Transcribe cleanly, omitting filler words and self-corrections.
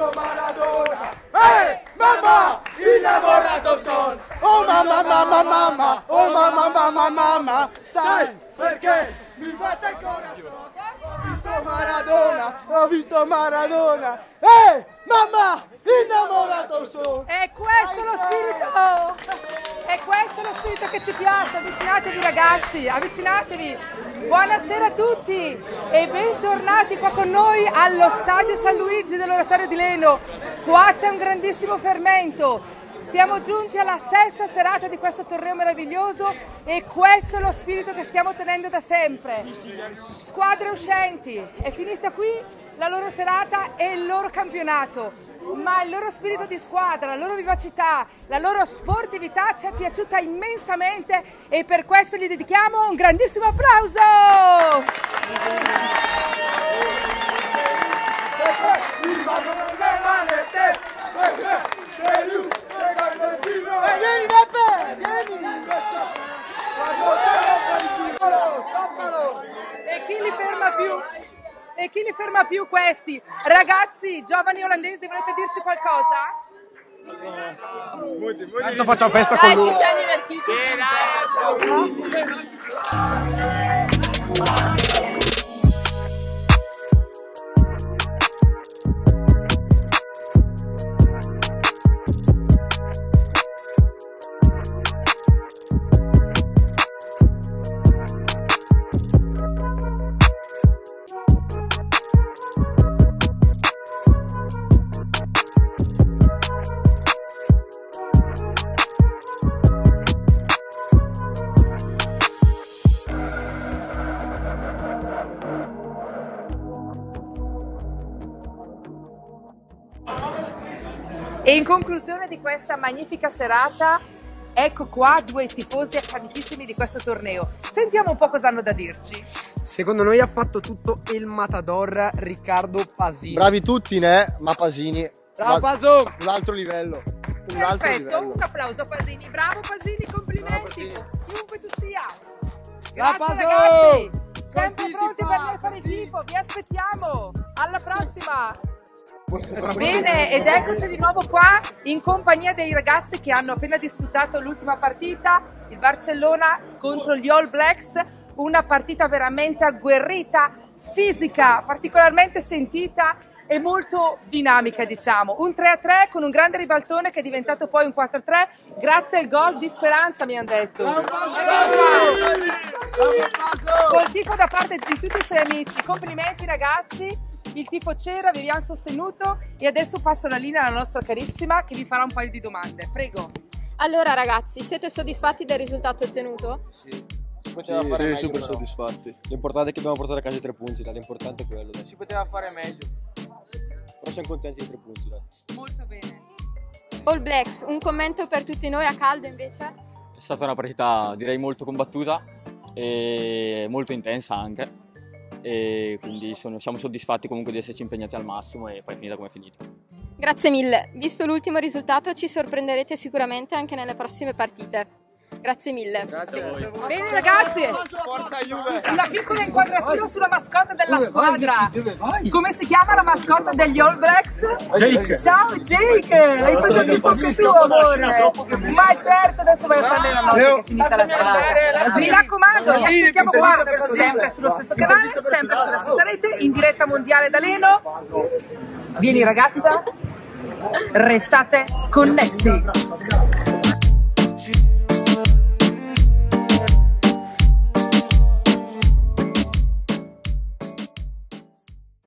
visto Maradona. Mamma, innamorato son. Oh mamma, mamma, mamma, oh mamma, mamma, mamma. Sai perché mi batte il corazon? Ho visto Maradona, ho visto Maradona. Mamma, innamorato son. È questo lo spirito! È questo lo spirito che ci piace. Avvicinatevi ragazzi, avvicinatevi. Buonasera a tutti e bentornati qua con noi allo Stadio San Luigi dell'Oratorio di Leno. Qua c'è un grandissimo fermento. Siamo giunti alla sesta serata di questo torneo meraviglioso e questo è lo spirito che stiamo tenendo da sempre. Squadre uscenti, è finita qui la loro serata e il loro campionato, ma il loro spirito di squadra, la loro vivacità, la loro sportività ci è piaciuta immensamente e per questo gli dedichiamo un grandissimo applauso! Vieni Beppe, vieni! Stoppalo! E chi li ferma più? E chi li ferma più questi? Ragazzi, giovani olandesi, volete dirci qualcosa? Tanto facciamo festa con lui. Ci siamo divertiti. E in conclusione di questa magnifica serata, ecco qua due tifosi accanitissimi di questo torneo. Sentiamo un po' cosa hanno da dirci. Secondo noi ha fatto tutto il matador Riccardo Pasini. Bravi tutti, né? Ma Pasini. Bravo Paso! Un altro livello. Perfetto, un applauso a Pasini. Bravo Pasini, complimenti. Chiunque tu sia. Grazie ragazzi. Sempre pronti per noi fare il tifo. Vi aspettiamo. Alla prossima. Bene, ed eccoci di nuovo qua in compagnia dei ragazzi che hanno appena disputato l'ultima partita, il Barcellona contro gli All Blacks, una partita veramente agguerrita, fisica, particolarmente sentita e molto dinamica, diciamo. Un 3-3 con un grande ribaltone che è diventato poi un 4-3 grazie al gol di Speranza, mi hanno detto. Col tifo da parte di tutti i suoi amici. Complimenti ragazzi. Il tifo c'era, vi abbiamo sostenuto e adesso passo la linea alla nostra carissima che vi farà un paio di domande. Prego. Allora ragazzi, siete soddisfatti del risultato ottenuto? Sì, super soddisfatti. L'importante è che abbiamo portato a casa i 3 punti, l'importante è quello. Si poteva fare meglio. Però siamo contenti dei 3 punti, dai. Molto bene. All Blacks, un commento per tutti noi a caldo invece? È stata una partita direi molto combattuta e molto intensa anche. E quindi siamo soddisfatti comunque di esserci impegnati al massimo e poi è finita come è finita. Grazie mille, visto l'ultimo risultato ci sorprenderete sicuramente anche nelle prossime partite. Grazie mille. Grazie a voi. Bene ragazzi, una piccola inquadratura sulla mascotte della squadra. Come si chiama la mascotte degli All Blacks? Jake. Ciao Jake, hai fatto il posto tuo amore. Ma certo, adesso vai a fare la notte che è finita la serata. Mi raccomando, ci aspettiamo qua sempre sullo stesso canale, sempre sulla stessa rete, in diretta mondiale da Leno. Vieni ragazza, restate connessi.